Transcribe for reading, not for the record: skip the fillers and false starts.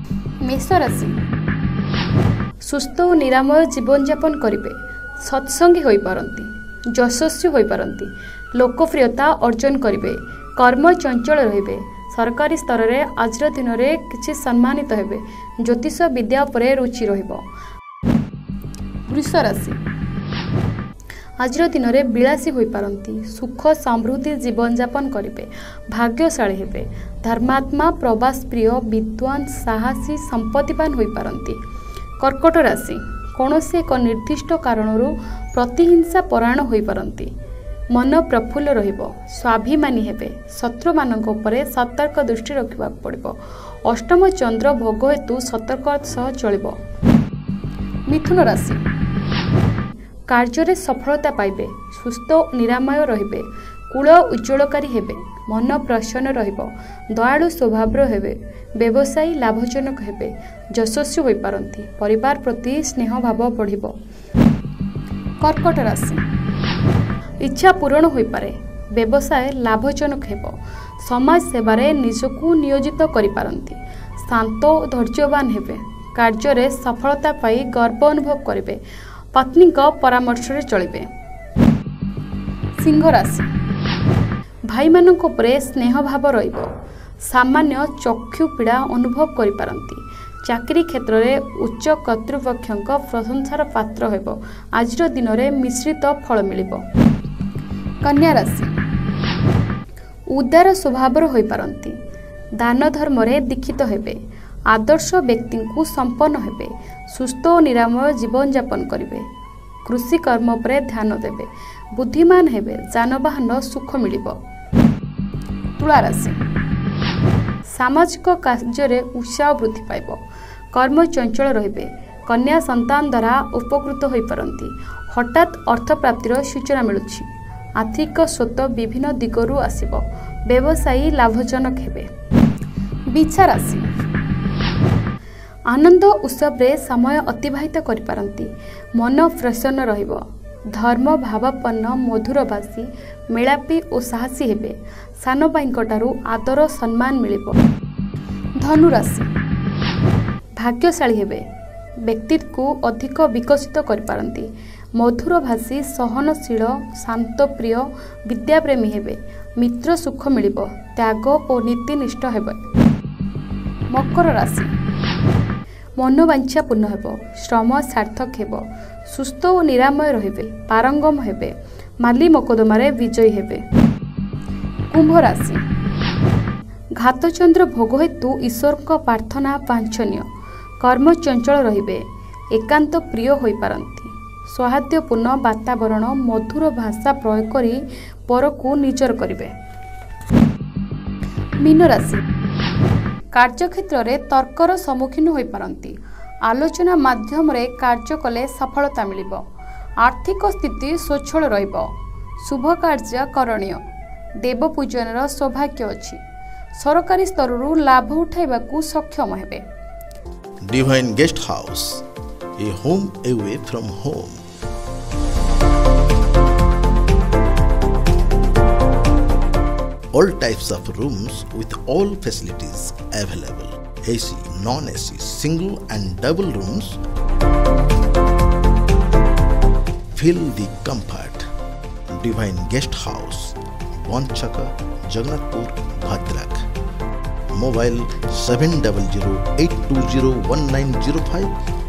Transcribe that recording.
मेष राशि सुस्थ और निरामय जीवन यापन करेंगे। सत्संगी हो पारती, यशस्वी हो पारती, लोकप्रियता अर्जन करेंगे। कर्म चंचल रे। सरकारी स्तर में आज दिन में किसी सम्मानित हेबे। ज्योतिष विद्या पर रुचि रहिबो। वृष राशि आज दिन में विलासी हो पारती, सुख समृद्धि जीवन यापन करेंगे। भाग्यशाली हेबे। धर्मात्मा, प्रवास प्रिय, विद्वान, साहसी, संपत्तिवान हो पारती। कर्कट राशि कौनसी एक निर्दिष्ट कारणरू प्रतिहिंसा परायण हो पारती। मन प्रफुल्ल रहिबो। स्वाभिमानी हेबे। शत्रु मानक उपरे सतर्क दृष्टि रखा पड़िबो। अष्टम चंद्र भोग हेतु सतर्क सह चलिबो। मिथुन राशि कार्य सफलता पाइबे। सुस्थ निरामय रहिबे। कूल उज्ज्वलकारी हेबे। मन प्रसन्न रहिबो। दयालु स्वभाव हेबे। व्यवसायी लाभजनक हेबे। यशस्वी हो पारती। परिवार प्रति स्नेह भाव बढ़िबो। कर्कट राशि इच्छा पूरण हो पारे। व्यवसाय लाभजनक हेबो। समाज सेवारे निजकु नियोजित करि पारंती। शांत और धैर्यवान हेबे। कार्य सफलता पाई गर्व अनुभव करेंगे। पत्नी परामर्श चलिबे। सिंह राशि भाई मानक उपरे स्नेह भाव रहिबो। सामान्य चक्षु पीड़ा अनुभव करि पारंती। चाकरी क्षेत्र में उच्च कर्तृपक्षों प्रशंसार पात्र हेबो। आज दिन में मिश्रित फल मिलिबो। कन्या राशि उदार स्वभाव हो पारती। दान धर्म दीक्षित हेबे। आदर्श व्यक्ति को संपन्न हेबे। सुस्थ और निरामय जीवन यापन करेंगे। कृषि कर्म पर ध्यान देवे। बुद्धिमान हेबे। जानवाहन सुख मिलिबो। तुला राशि सामाजिक कार्य उत्साह वृद्धि पाइबो। कर्म चंचल रहिबे। कन्या संतान द्वारा उपकृत हो पारती। हठात अर्थ प्राप्तिर सूचना मिलुछि। आर्थिक स्रोत विभिन्न दिगरु आसिबो। व्यवसायी लाभजनक हेबे। बिछा राशि आनंद उत्सव रे समय अतिबाहित करि पारंती। मन प्रसन्न रहिबो। धर्म भावापन्न, मधुरभाषी, मेलापी और साहसी हेबे। सान भाईंकटारु आदर सम्मान मिलिबो। धनु राशि भाग्यशाली हेबे। व्यक्तित्व को अधिक विकसित करि पारंती। मधुरभाषी, सहनशील, शांतप्रिय, विद्याप्रेमी हेबे। मित्र सुख मिलिबो। त्याग और नीतिनिष्ठ हेबे। मकर राशि मनोवांछा पूर्ण हेबो। श्रम सार्थक हेबो। सुस्थ और निरामय रहिबे। पारंगम हेबे। माली मकदमारे विजयी हेबे। कुंभ राशि घातचंद्र भोग हेतु ईश्वर को प्रार्थना वांछनीय। कर्म चंचल रहिबे। एकांत प्रिय हो पारंती। सौहार्दपूर्ण वातावरण, मधुर भाषा प्रयोग करी पर को निजर करिवे। मीन राशि कार्यक्षेत्र में तर्कर सम्मुखीन हो पारती। आलोचना माध्यम रे कार्य कले सफलता मिलिबो। आर्थिक स्थिति स्वच्छल रहिबो। शुभ कार्य करणीय। देव पूजन सौभाग्य अछि। सरकारी स्तर लाभ उठाइबाकू सक्षम हेबे। Divine guest house, a home away from home. All types of rooms with all facilities available. AC, non-AC, single and double rooms. Feel the comfort. Divine Guest House, Bonchaka, Jagannathpur, Bhadrak. Mobile 700 820 1905